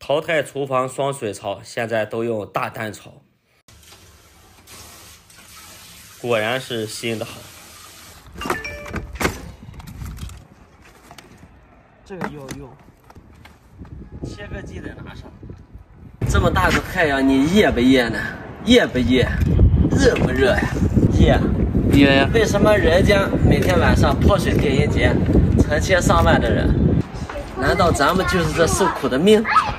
淘汰厨房双水槽，现在都用大单槽，果然是新的好。这个要用，切割机得拿上。这么大个太阳，你热不热呢？热不热？热不热呀？热。热呀。为什么人家每天晚上泼水电音节，成千上万的人？难道咱们就是这受苦的命？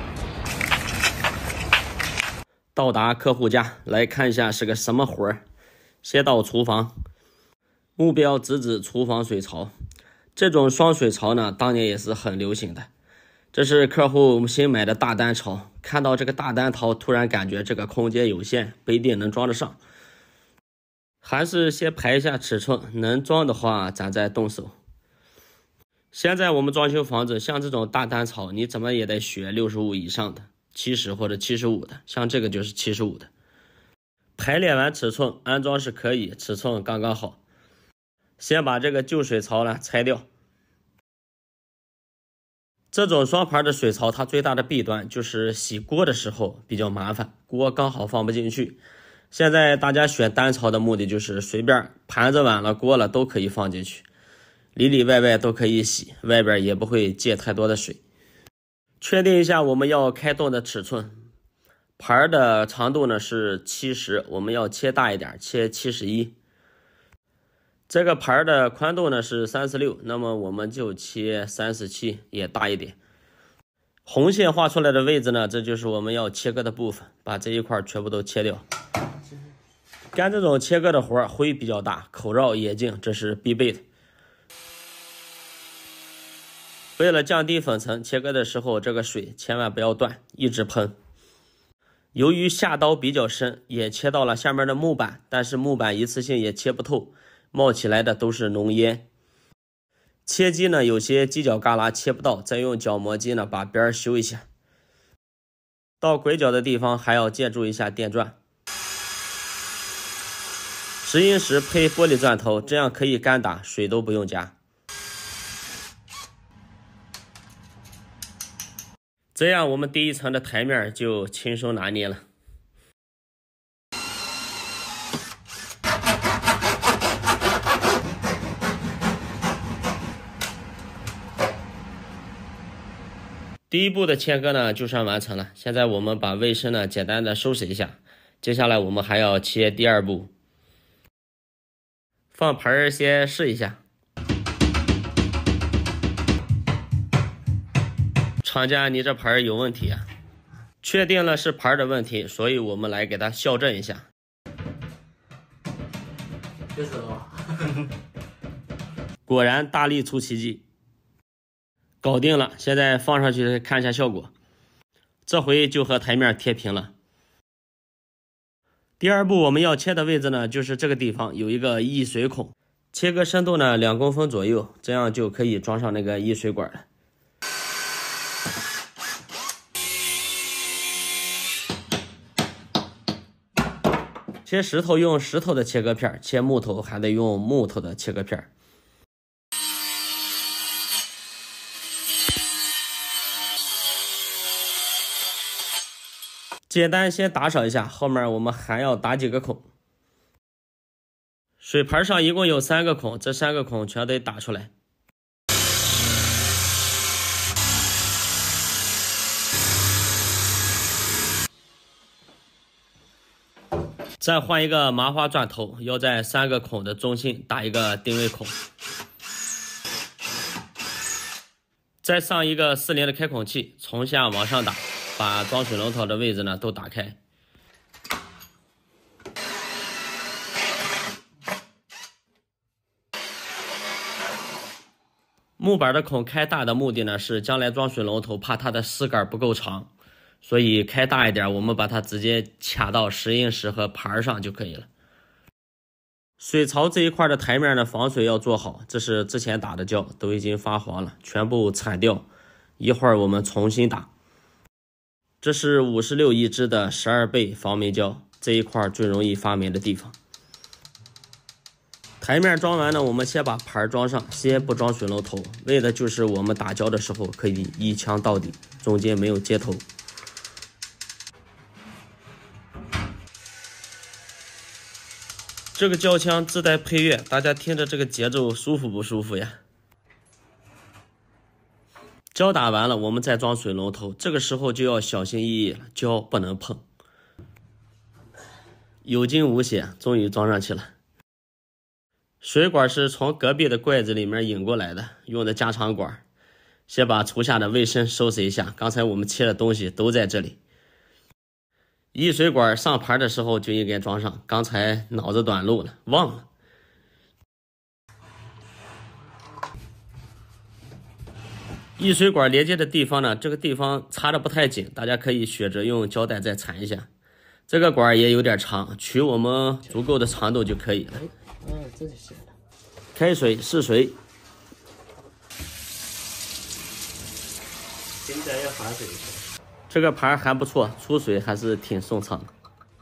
到达客户家，来看一下是个什么活儿。先到厨房，目标直指厨房水槽。这种双水槽呢，当年也是很流行的。这是客户新买的大单槽，看到这个大单槽，突然感觉这个空间有限，不一定能装得上，还是先排一下尺寸，能装的话咱再动手。现在我们装修房子，像这种大单槽，你怎么也得选65以上的，70或者75的，像这个就是75的。排列完尺寸，安装是可以，尺寸刚刚好。先把这个旧水槽呢拆掉。这种双排的水槽，它最大的弊端就是洗锅的时候比较麻烦，锅刚好放不进去。现在大家选单槽的目的就是随便盘子碗了锅了都可以放进去，里里外外都可以洗，外边也不会借太多的水。确定一下我们要开动的尺寸，盘的长度呢是70，我们要切大一点，切71。这个盘的宽度呢是36，那么我们就切37，也大一点。红线画出来的位置呢，这就是我们要切割的部分，把这一块全部都切掉。干这种切割的活灰比较大，口绕眼镜这是必备的。为了降低粉尘，切割的时候这个水千万不要断，一直喷。由于下刀比较深，也切到了下面的木板，但是木板一次性也切不透，冒起来的都是浓烟。切机呢，有些犄角旮旯切不到，再用角磨机呢把边修一下。到拐角的地方还要借助一下电钻。石英石配玻璃钻头，这样可以干打，水都不用加。这样我们第一层的台面就轻松拿捏了。第一步的切割呢就算完成了，现在我们把卫生呢简单的收拾一下，接下来我们还要切第二步。放盆先试一下。厂家，你这盆有问题啊！确定了是盆的问题，所以我们来给它校正一下。别死了！果然大力出奇迹，搞定了。现在放上去看一下效果，这回就和台面贴平了。第二步我们要切的位置呢，就是这个地方有一个溢水孔，切割深度呢2公分左右，这样就可以装上那个溢水管了。切石头用石头的切割片，切木头还得用木头的切割片。简单先打扫一下，后面我们还要打几个孔。水盘上一共有3个孔，这3个孔全得打出来。再换一个麻花钻头，要在3个孔的中心打一个定位孔。再上一个40的开孔器，从下往上打，把装水龙头的位置呢都打开。木板的孔开大的目的呢是将来装水龙头怕它的丝杆不够长，所以开大一点，我们把它直接卡到石英石和盘上就可以了。水槽这一块的台面的防水要做好，这是之前打的胶，都已经发黄了，全部铲掉，一会儿我们重新打。这是56一支的12倍防霉胶，这一块最容易发霉的地方。台面装完呢，我们先把盘装上，先不装水龙头，为的就是我们打胶的时候可以一枪到底，中间没有接头。 这个胶枪自带配乐，大家听着这个节奏舒服不舒服呀？胶打完了，我们再装水龙头，这个时候就要小心翼翼了，胶不能碰。有惊无险，终于装上去了。水管是从隔壁的柜子里面引过来的，用的加长管。先把厨下的卫生收拾一下，刚才我们切的东西都在这里。溢水管上盘的时候就应该装上，刚才脑子短路了，忘了。溢水管连接的地方呢，这个地方插的不太紧，大家可以学着用胶带再缠一下。这个管也有点长，取我们足够的长度就可以了。 这就行了。 开水试水，现在要换水。这个盘还不错，出水还是挺顺畅的。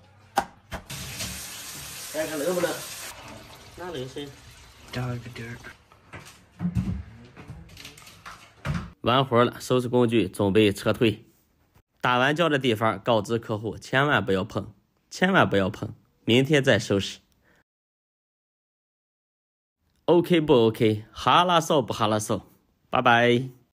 看看能不能？那能行。 找一个地儿。 完活了，收拾工具，准备撤退。打完胶的地方告知客户，千万不要碰，千万不要碰，明天再收拾。OK 不 OK？哈拉手不哈拉手？拜拜。